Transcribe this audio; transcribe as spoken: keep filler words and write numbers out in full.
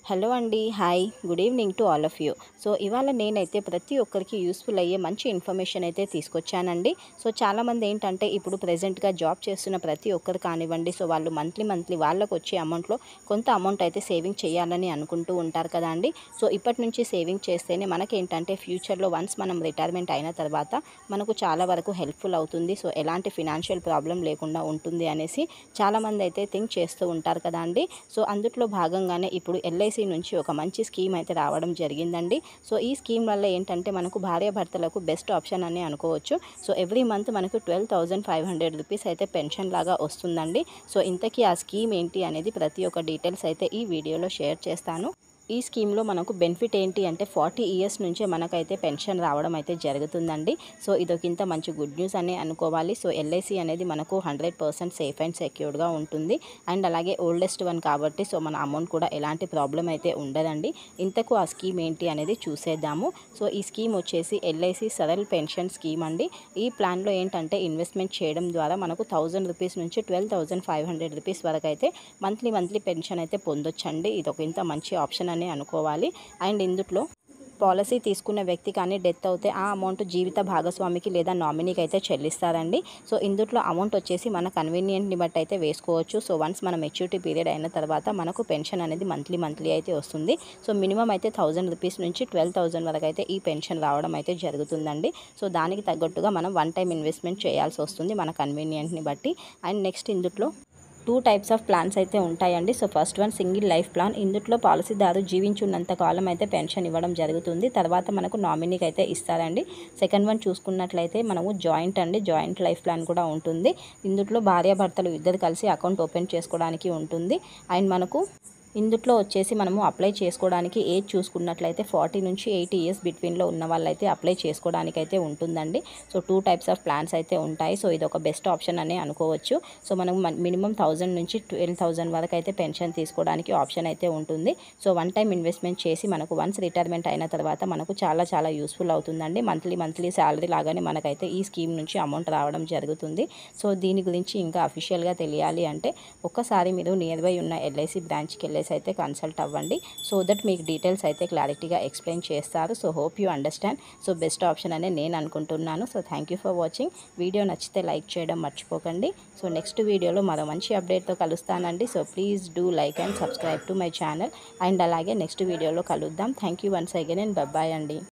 Hello అండి. Hi. Good evening to all of you. So ఇవాళ నేనైతే ప్రతి ఒక్కరికి యూస్ఫుల్ అయ్యే మంచి ఇన్ఫర్మేషన్ అయితే తీసుకొచ్చానండి. సో చాలామంది ఏంటంటే ఇప్పుడు ప్రెజెంట్గా జాబ్ చేస్తున్న ప్రతి ఒక్కరు కానివ్వండి, సో వాళ్ళు మంత్లీ మంత్లీ వాళ్ళకు వచ్చే అమౌంట్లో కొంత అమౌంట్ అయితే సేవింగ్ చేయాలని అనుకుంటూ ఉంటారు కదా అండి. సో ఇప్పటి నుంచి సేవింగ్ చేస్తేనే మనకేంటంటే ఫ్యూచర్లో వన్స్ మనం రిటైర్మెంట్ అయిన తర్వాత మనకు చాలా వరకు హెల్ప్ఫుల్ అవుతుంది. సో ఎలాంటి ఫినాన్షియల్ ప్రాబ్లం లేకుండా ఉంటుంది అనేసి చాలామంది అయితే థింక్ చేస్తూ ఉంటారు కదా అండి. సో అందుట్లో భాగంగానే ఇప్పుడు ఎల్ఐసి నుంచి ఒక మంచి స్కీమ్ అయితే రావడం జరిగిందండి. సో ఈ స్కీమ్ వల్ల ఏంటంటే మనకు భార్యాభర్తలకు బెస్ట్ ఆప్షన్ అని అనుకోవచ్చు. సో ఎవ్రీ మంత్ మనకు twelve thousand five hundred rupees అయితే పెన్షన్ లాగా వస్తుందండి. సో ఇంతకీ ఆ స్కీమ్ ఏంటి అనేది ప్రతి ఒక్క డీటెయిల్స్ అయితే ఈ వీడియోలో షేర్ చేస్తాను. ఈ స్కీమ్లో మనకు బెనిఫిట్ ఏంటి అంటే ఫార్టీ ఇయర్స్ నుంచే మనకైతే పెన్షన్ రావడం అయితే జరుగుతుందండి. సో ఇదొకింత మంచి గుడ్ న్యూస్ అని అనుకోవాలి. సో ఎల్ఐసి అనేది మనకు హండ్రెడ్ పర్సెంట్ సేఫ్ అండ్ సెక్యూర్డ్గా ఉంటుంది. అండ్ అలాగే ఓల్డెస్ట్ వన్ కాబట్టి సో మన అమౌంట్ కూడా ఎలాంటి ప్రాబ్లం అయితే ఉండదండి. ఇంతకు ఆ స్కీమ్ ఏంటి అనేది చూసేద్దాము. సో ఈ స్కీమ్ వచ్చేసి ఎల్ఐసి సరల్ పెన్షన్ స్కీమ్ అండి. ఈ ప్లాన్లో ఏంటంటే ఇన్వెస్ట్మెంట్ చేయడం ద్వారా మనకు థౌజండ్ రూపీస్ నుంచి twelve thousand five hundred rupees వరకు అయితే మంత్లీ మంత్లీ పెన్షన్ అయితే పొందొచ్చండి. ఇది ఒక ఇంత మంచి ఆప్షన్ అని అనుకోవాలి. అండ్ ఇందులో పాలసీ తీసుకున్న వ్యక్తి కానీ డెత్ అవుతే ఆ అమౌంట్ జీవిత భాగస్వామికి లేదా నామినీకి అయితే చెల్లిస్తారండి. సో ఇందులో అమౌంట్ వచ్చేసి మన కన్వీనియంట్ని బట్టి అయితే వేసుకోవచ్చు. సో వన్స్ మన మెచ్యూరిటీ పీరియడ్ అయిన తర్వాత మనకు పెన్షన్ అనేది మంత్లీ మంత్లీ అయితే వస్తుంది. సో మినిమం అయితే థౌజండ్ రూపీస్ నుంచి ట్వెల్వ్ థౌజండ్ వరకు అయితే ఈ పెన్షన్ రావడం అయితే జరుగుతుందండి. సో దానికి తగ్గట్టుగా మనం వన్ టైం ఇన్వెస్ట్మెంట్ చేయాల్సి వస్తుంది మన కన్వీనియంట్ని బట్టి. అండ్ నెక్స్ట్ ఇందులో టూ టైప్స్ ఆఫ్ ప్లాన్స్ అయితే ఉంటాయండి. So first one single life plan. ఇందులో పాలసీదారు జీవించున్నంత కాలం అయితే పెన్షన్ ఇవ్వడం జరుగుతుంది. తర్వాత మనకు నామినీకి అయితే ఇస్తారండి. సెకండ్ వన్ చూసుకున్నట్లయితే మనము జాయింట్ అండి జాయింట్ లైఫ్ ప్లాన్ కూడా ఉంటుంది. ఇందులో భార్యాభర్తలు ఇద్దరు కలిసి అకౌంట్ ఓపెన్ చేసుకోవడానికి ఉంటుంది. అండ్ మనకు ఇందులో వచ్చేసి మనము అప్లై చేసుకోవడానికి ఏజ్ చూసుకున్నట్లయితే ఫార్టీ నుంచి ఎయిటీ ఇయర్స్ బిట్వీన్లో ఉన్న వాళ్ళైతే అప్లై చేసుకోవడానికి అయితే ఉంటుందండి. So two types of plans అయితే ఉంటాయి. సో ఇది ఒక బెస్ట్ ఆప్షన్ అని అనుకోవచ్చు. సో మనం మినిమం థౌజండ్ నుంచి ట్వెల్వ్ థౌజండ్ వరకు అయితే పెన్షన్ తీసుకోవడానికి ఆప్షన్ అయితే ఉంటుంది. సో వన్ టైం ఇన్వెస్ట్మెంట్ చేసి మనకు వన్స్ రిటైర్మెంట్ అయిన తర్వాత మనకు చాలా చాలా యూస్ఫుల్ అవుతుందండి. మంత్లీ మంత్లీ శాలరీ లాగానే మనకైతే ఈ స్కీమ్ నుంచి అమౌంట్ రావడం జరుగుతుంది. సో దీని గురించి ఇంకా అఫీషియల్గా తెలియాలి అంటే ఒక్కసారి మీరు నియర్ బై ఉన్న ఎల్ఐసి బ్రాంచ్కి వెళ్ళి అయితే కన్సల్ట్ అవ్వండి. సో దట్ మీకు డీటెయిల్స్ అయితే క్లారిటీగా ఎక్స్ప్లెయిన్ చేస్తారు. So hope you understand. So best option అనే నేను అనుకుంటున్నాను. So thank you for watching. Video నచ్చితే లైక్ చేయడం మర్చిపోకండి. సో నెక్స్ట్ వీడియోలో మరో మంచి అప్డేట్తో కలుస్తానండి. So please do like and subscribe to my channel. And అలాగే నెక్స్ట్ వీడియోలో కలుద్దాం. Thank you once again and bye అండి.